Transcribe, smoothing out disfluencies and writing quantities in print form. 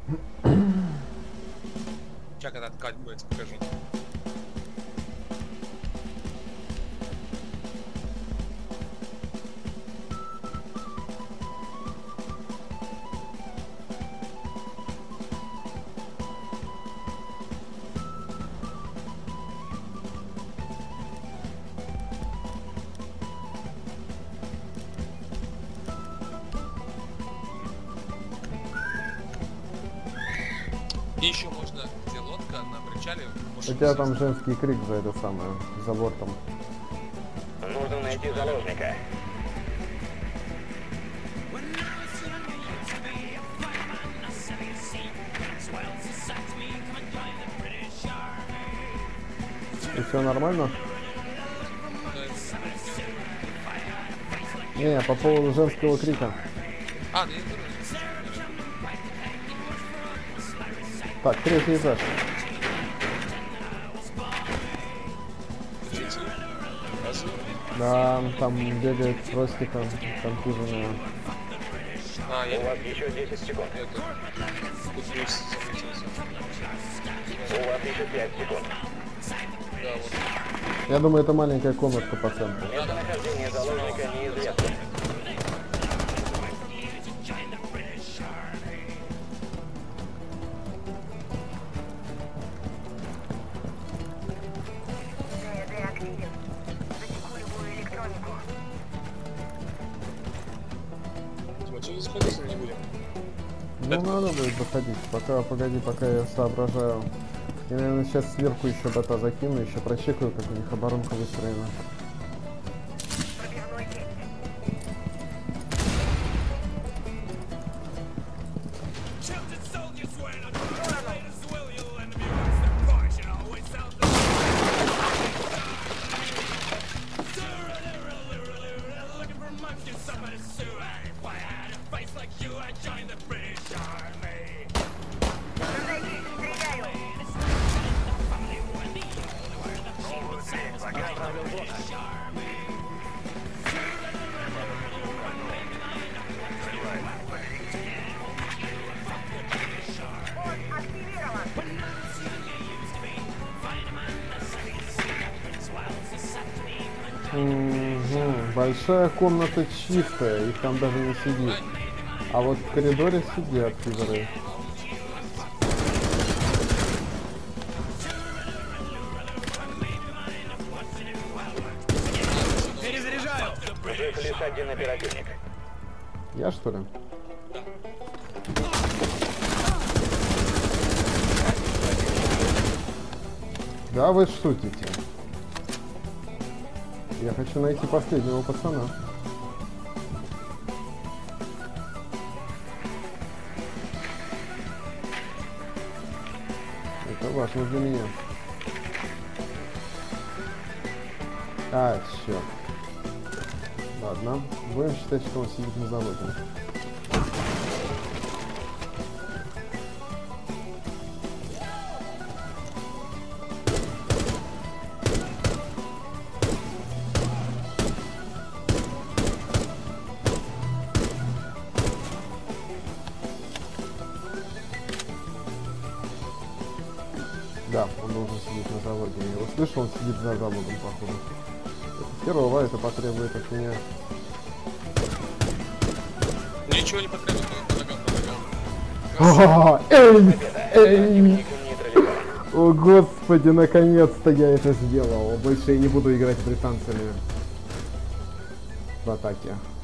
Сейчас когда ткать будет, покажи. И еще можно, где лодка на причале. У тебя там женский крик за это самое, за бортом. Нужно найти заложника. И все нормально? Не, по поводу женского крика. А, да я думаю. Так, третий этаж. Да, там бегает простика, контуженная. А, я У вас еще 10 секунд. это... Купюсь, заметился. У вас еще 5 секунд. Да, вот. Я думаю, это маленькая комнатка по центру. Местонахождение заложника неизвестно. Тима, что заходить не будем? Ну, надо будет заходить. Пока, погоди, пока я соображаю. Я, наверное, сейчас сверху еще бота закину, еще прочекаю, как у них оборонка выстроена. Большая комната чистая, их там даже не сидит. А вот в коридоре сидят пидоры. Перезаряжаю! Жив лишь один оперативник. Я, что ли? Да вы шутите. Я хочу найти последнего пацана. Это важно для меня. А, черт. Ладно, будем считать, что он сидит на заводе. Да, он должен сидеть на заводе. Я его слышал, он сидит за заводом, походу. Это херово, это потребует от меня. Ничего не потребует, по ногам. Эй! О господи, наконец-то я это сделал. Больше я не буду играть с британцами в атаке.